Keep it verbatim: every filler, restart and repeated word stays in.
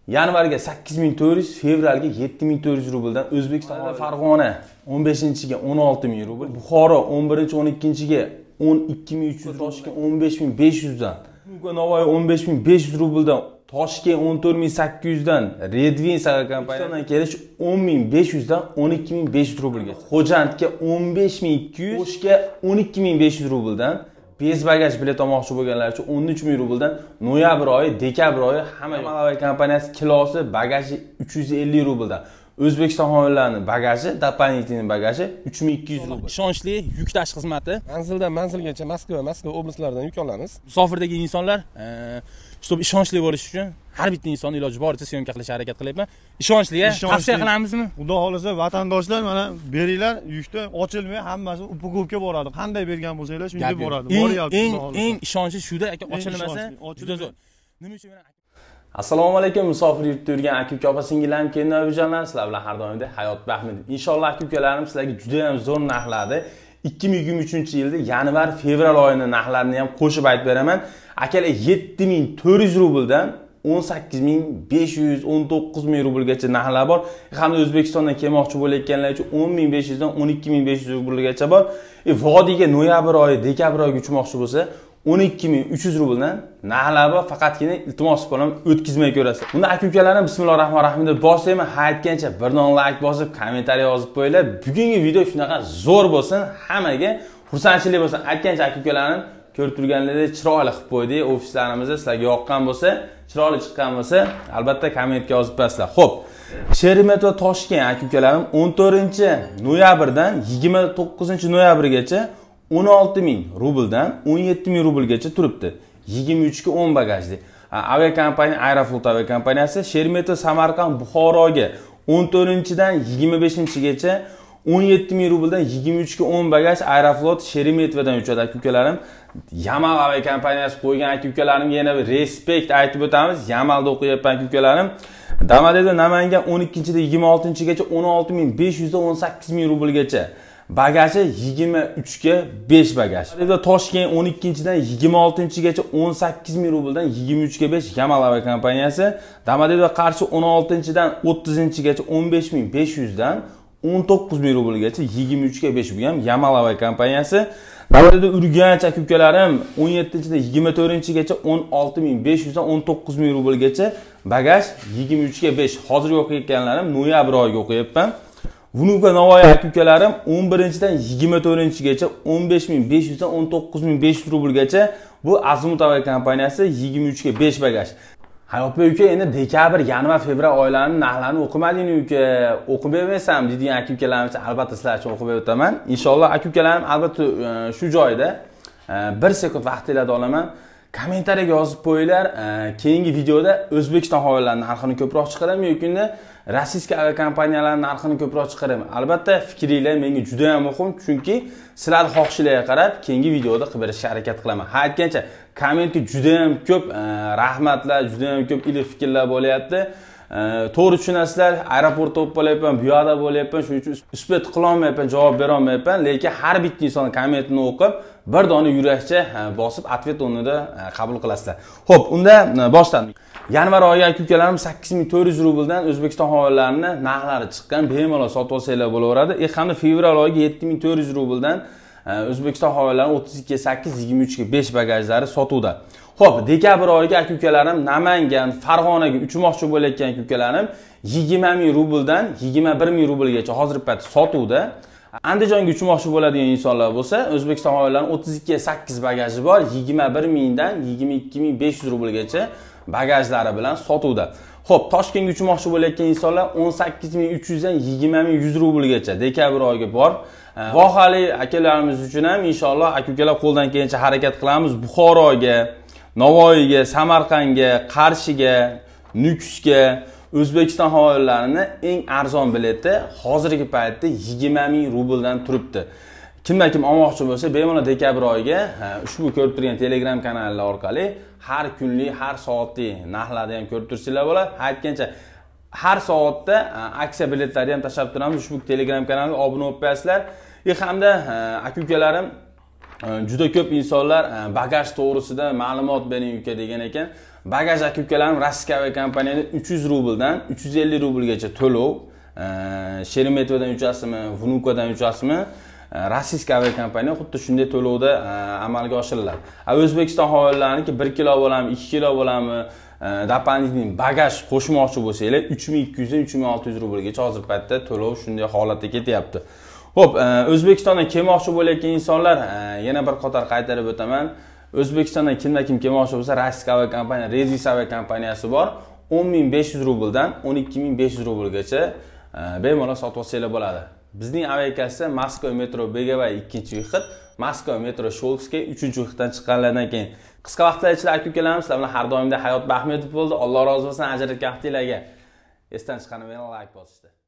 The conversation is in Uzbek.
Yanvarga sakkiz ming to'rt yuz, fevralga yetti ming to'rt yuz rubldan O'zbekistonda Farg'ona o'n beshinchiga o'n olti ming rubl, Buxoro o'n birinchi o'n ikkinchiga o'n ikki ming uch yuz, Toshkent o'n besh ming besh yuz dan, Navoiy o'n besh ming besh yuz rubldan, Toshkent o'n to'rt ming sakkiz yuz dan, Redvin saga kompaniyadan kelish o'n ming besh yuz dan o'n ikki ming besh yuz rublga, Xo'jandga o'n besh ming ikki yuz, O'shga o'n ikki ming besh yuz rubldan, bez bagaj bilet olmoqchi bo'lganlar uchun o'n uch ming rubldan, noyabr oyi, dekabr oyi hamma Himolay kompaniyasi kilosi bagaji uch yuz ellik rubldan. O'zbekiston havayolarining bagaji, дополнительный bagaji uch ming ikki yuz rubl. Ishonchli yuk tashish xizmati. Manzildan manzilgacha Moskva, Moskva oblastlaridan yuk olamiz. Musofirdagi insonlar, чтобы ishonchli bo'lish uchun har bitta inson iloji boricha syomka qilishga harakat qilyapman. Ishonchliga tavsiya qilamizmi? Xudo xolasa vatandoshlar mana beringlar, yukda ochilmay hammasi upugovga boradi. Qanday bergan bo'lsanglar shunday boradi. Eng eng ishonchli shuda aka, ochilmasa juda zo'r. Nima uchun? Assalomu alaykum, musofir yurtda yurgan aka-uka, opa-singillarım, kelin-oyijonlar, sizlar bilan har doimdek Hayot Bahmedov. Inshaalloh aka-ukalarim sizlarga juda ham zo'r narxlarda ikki ming yigirma uchinchi yilda yanvar, fevral oyining narxlarini ham qo'shib aytib beraman. Akalar yetti ming to'rt yuz rubldan o'n sakkiz ming besh yuz, o'n to'qqiz ming rublgacha narxlar bor. Hamda O'zbekistondan kelmoqchi bo'layotganlar uchun o'n ming besh yuz dan o'n ikki ming besh yuz rublgacha bor. E, vodiyga noyabr oyi, dekabr oyiga uchmoqchi bo'lsa, o'n ikki ming uch yuz rubldan narxlar bor. Faqatgina iltimos qilaman, o'tkazmay ko'rasiz. Bunda aka-ukalarim, bismillahirrohmanirrohim deb boshlayman. Ha aytgancha bir non like bosib, kommentariy yozib qo'yinglar. Bugungi video shunaqa zo'r bo'lsin, hammaga xursandchilik bo'lsin. Aytgancha aka-ukalarim, ko'rib turganlaringizdek chiroyli qilib qo'ydik. Ofislarimizni sizlarga yoqqan bo'lsa, chiroyli chiqqan bo'lsa, albatta kommentga yozib qo'yasizlar. Xo'p, Sheremet va Toshkent aka-ukalarim o'n to'rtinchi noyabrdan yigirma to'qqizinchi noyabrgacha o'n olti ming rubldan o'n yetti ming rublgacha turibdi. yigirma uch ga o'n bagajli. Aviakompaniya Aeroflot aviakompaniyasi Sheremet va Samarqand Buxoroga o'n to'rtinchidan yigirma beshinchigacha o'n yetti ming rubldan yigirma uch ga o'n bagaj Aeroflot Sheremetvadan uchadi aka-ukalarim. Yamal aviakompaniyasi qo'ygan aka-ukalarimga yana bir respekt aytib o'tamiz. Yamalda o'qiyapman aka-ukalarim. Damadeda Namangan o'n ikkinchidan yigirma oltinchigacha o'n olti ming besh yuz dan o'n sakkiz ming rublgacha. Bagaji yigirma uch ga besh bagaj. Toshkent o'n ikkinchidan yigirma oltinchigacha o'n sakkiz ming rubldan yigirma uch ga besh Yamal aviakompaniyasi. Damadeda Qarshi o'n oltinchidan o'ttizinchigacha o'n besh ming besh yuz dan o'n to'qqiz ming rublgacha yigirma uch ga besh bu ham Yamal aviakompaniyasi. Damadeda Urganch aka-ukalarim o'n yettinchidan yigirma to'rtinchigacha o'n olti ming besh yuz dan o'n to'qqiz ming rublgacha bagaj yigirma uch ga besh. Hozir o'qiyotganlarim noyabr oyiga o'qiyapman. Vunuka Navoiy aka-ukalarim o'n birinchidan yigirma to'rtinchigacha o'n besh ming besh yuz dan o'n to'qqiz ming besh yuz rublgacha bu Azimut aviakompaniyasi yigirma uch ga besh bagaj. Hayot uka, endi dekabr, yanvar, fevral oylarining narxlarini o'qimadingmi uka? O'qib bermasam deydigan aka-ukalarim uchun albatta sizlar uchun o'qib o'taman. Inshaalloh aka-ukalarim albatta shu joyda bir sekund vaqtingizni olaman. Kommentariyaga yozib qo'yinglar. Keyingi videoda O'zbekiston havayolarining narxini ko'proq chiqaraman yoki rossiya aviakompaniyalarining narxini ko'proq chiqaraman. Albatta fikringlar menga juda ham muhim, chunki sizlar xohishinglarga qarab keyingi videoda qilib berishga harakat qilaman. Ha aytgancha kommentga juda ham ko'p rahmatlar, juda ham ko'p iliq fikrlar bo'lyapti. To'g'ri tushunasizlar, aeroportda bo'lib qolyapman, bu yerda bo'lyapman, shuning uchun isbot qila olmayapman, javob bera olmayapman, lekin har bitta inson kommentini o'qib, bir dona yurakcha bosib atvet o'rnida qabul qilasizlar. Xo'p, unda boshladik. Yanvar oyi aka-ukalarim sakkiz ming to'rt yuz rubldan O'zbekiston havayolarining narxlari chiqqan, bemalol sotib olsanglar bo'laveradi. E hamda fevral oyiga yetti ming to'rt yuz rubldan O'zbekiston havayolarining o'ttiz ikki ga sakkiz, yigirma uch ga besh bagajlari sotuvda. Xo'p, dekabr oyiga aka-ukalarim Namangan, Farg'onaga uchmoqchi bo'layotgan aka-ukalarim yigirma ming rubldan yigirma bir ming rublgacha hozirgi paytda sotuvda. Andijonga uchmoqchi bo'ladigan insonlar bo'lsa, O'zbekiston havayolarining o'ttiz ikki ga sakkiz bagaji bor, yigirma bir mingdan yigirma ikki ming besh yuz rublgacha bagajlari bilan sotuvda. Xo'p, Toshkentga uchmoqchi bo'layotgan insonlar o'n sakkiz ming uch yuz dan yigirma ming yuz rublgacha dekabr oyiga bor. Vohali akalarimiz uchun ham inshaalloh aka-ukalar qo'ldan kelgancha harakat qilamiz. Buxoroga, Navoiyga, Samarqandga, Qarshiga, Nukusga O'zbekiston havayolarining eng arzon bileti hozirgi paytda yigirma ming rubldan turibdi. Kimlar kim olmoqchi bo'lsa, bemalol dekabr oyiga ushbu ko'rib turgan Telegram kanallar orqali har kunlik, har soatlik narxlarni ham ko'rib tursanglar bo'ladi. Aytgancha har soatda aksiya biletlarini ham tashlab turamiz. Ushbu Telegram kanaliga obuna bo'lib qo'yasizlar. E hamda aka-ukalarim juda ko'p insonlar bagaj to'g'risida ma'lumot bering uka degan ekan. Bagaj aka ukalarim Rossiya aviakompaniyani uch yuz rubldan uch yuz ellik rublgacha to'lov, Sheremetyevodan uchasimi, Vnukodan uchasimi, Rossiya aviakompaniya xuddi shunday to'lovda amalga oshiriladi. O'zbekiston havo yo'llariniki bir kilo bo'lami, ikki kilo bo'lami, doполнительный bagaj qo'shmoqchi bo'lsanglar uch ming ikki yuz dan uch ming olti yuz rublgacha hozir paytda to'lov shunday holatda ketyapti. Xo'p, O'zbekistondan kelmoqchi bo'layotgan insonlar yana bir qator qaytarib o'taman. O'zbekistondan kimda-kim kelmoqchi bo'lsa, Rossiya aviakompaniya, Rezis aviakompaniyasi bor. o'n ming besh yuz rubldan o'n ikki ming besh yuz rublgacha bemalol sotib olsanglar bo'ladi. Bizning aviakassa Moskva metro Begavay ikkinchi vixit, Moskva metro Sholskiy uchinchi vixitdan chiqqanlardan keyin qisqa vaqtlar ichida aka-ukalarimiz sizlar bilan har doimda Hayot Bahmetov bo'ldi. Alloh rozi bo'lsin, ajratgan vaqtinglarga esdan chiqarmang, like bosishdi.